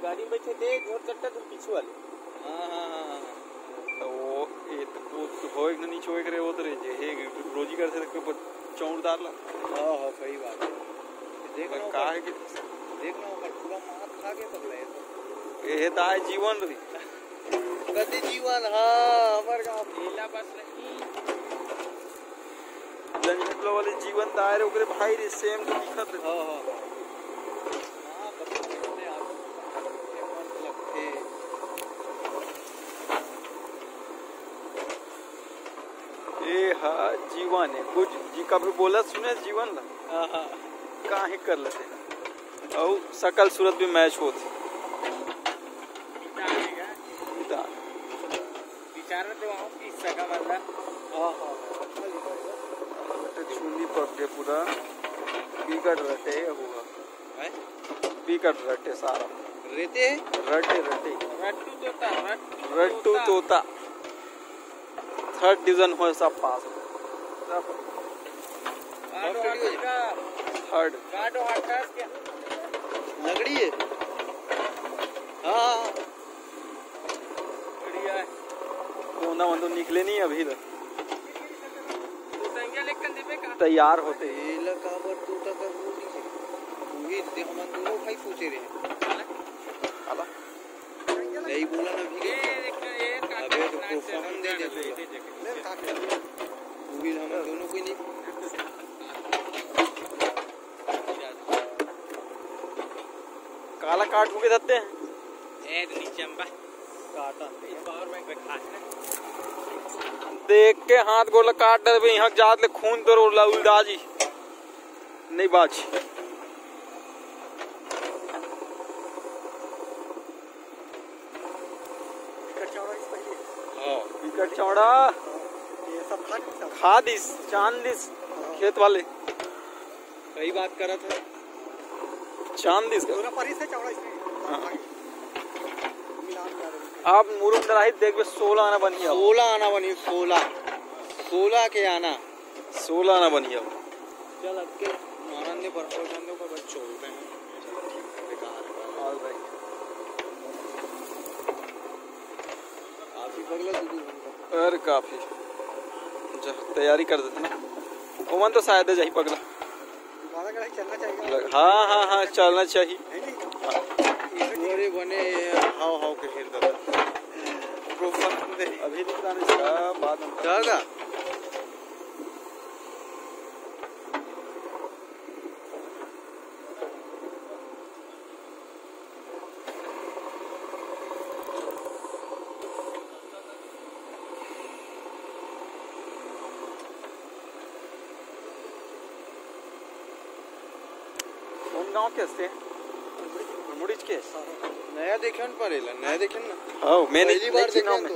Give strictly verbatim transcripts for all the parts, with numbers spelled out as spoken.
गाड़ी में बैठे थे झोर चट्टा तो पीछे वाले। हाँ हाँ हाँ तो वो ये तो वो हो एक नहीं छोड़ करे वो तो रहे जे हे रोजी कर से के चौड़ डाल ला। हां हां सही बात है। देखना का है कि देखना ऊपर पूरा मार खा के पगला है। ये दाय जीवन रही कदी जीवन हां हमर गांव पहला बस रही जनजटलो वाले जीवन दाय रे ओकरे भाई रे सेम तो दिखत। हां हां हां बच्चे आ मस्त लगते। ए हा जीवन है कुछ जी कभी बोला सुने जीवन ला। हां हां काहे कर लेते और सकल सूरत भी मैच होती विचार तो वहां की सका वाला। हां हां तो चुनी पक के पूरा बिगड़ रटे हुआ है बिगड़ रटे सारा रहते रटे रटे रट्टू तोता रट्टू तोता थर्ड डिवीजन हो सब पास सब थर्ड काटो हटास क्या लगड़ी है। हाँ बढ़िया है कोना वंदो निकले नहीं अभी तक तो संख्या लेकर दिबे का तैयार होते ए लका बर तू तक बोली है वही ते हम दोनों भाई सोचे रहे आला नहीं बोला ना भी ये अबे तो प्रोफाम दे दे ले काट वही हम दोनों कोई नहीं काला काट के देते हैं ए नीचे अंबा काटा ये पावर बैंक पे खास ना देख के हाथ गोला काट दे यहाँ जात ले खून तो रोला उल्टा जी नहीं बाज हां विकट चौड़ा ये सब खा खा दिस चांद दिस खेत वाले सही बात कर रहा था चांद दिस पूरा परी से चौड़ा इसमें आप मुरुम दराही देख बे सोलह आना बनी है सोलह आना बनी सोलह सोलह के आना सोलह आना बनी है चल अब के आनंद पर और आनंद पर बच चलते हैं बेकार है ऑल राइट काफी पगला दो घंटा अरे काफी जा तैयारी कर देते ना ओमन तो शायद जाही पगला वाला कहीं चलना चाहिए। हाँ हाँ हाँ चलना चाहिए बड़े बने हाव हाव के खेल दादा प्रोफाइल दे अभी निकलाने इसका बाद में जाएगा गांव कैसे मुड़ीच के नया देखन पड़ेला नया देखन ना हां मैंने पहली बार देखा तो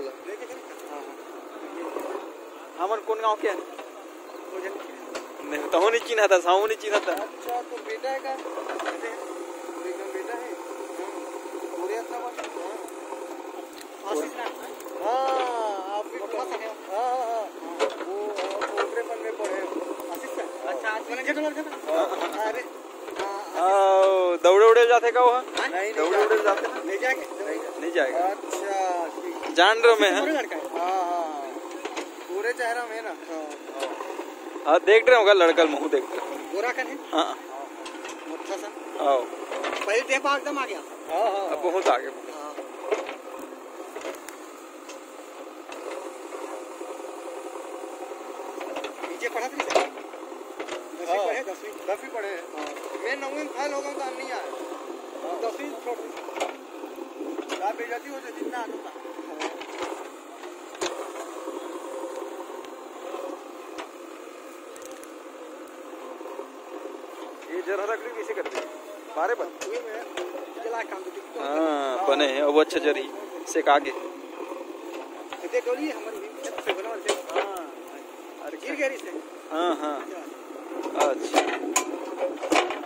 हमन कौन गांव के नहीं तो नहीं चिन्हा था साहू नहीं चिन्हा था। अच्छा तो बेटा है का एकदम बेटा है पूरे अच्छा बात आशीष ना हां आप भी पढ़ सके हां हां वो ऊपरे पन में पढ़े आशीष का अच्छा मैंने जेठो लग था अरे आओ दौड़े उड़े जाते का वो नहीं दौड़े उड़े जाते नहीं जाएंगे नहीं जाएगा। अच्छा ठीक जान रहे मैं पूरे लड़का है हां हां पूरे चेहरा में ना हां हां देख रहे होगा लड़का मुंह देख रहे गोरा कन है हां मोटा सा आओ पहले देह पर एकदम आ गया हां हां अब बहुत आगे नीचे पढ़ा था दसवीं पढ़े दसवीं दसवीं पढ़े मैं नौवीं में फेल हो गया तो नहीं आया दसवीं छोड़ दी आप बेइज्जती हो जो जितना आना ये जरा लकड़ी कैसे करते हैं बारे बन हुए में चला काम तो हां बने हैं अब अच्छा जरी से आगे इतने डोली हमारी छत पे बना दे हां अरे गिर गई से हां हां अच्छा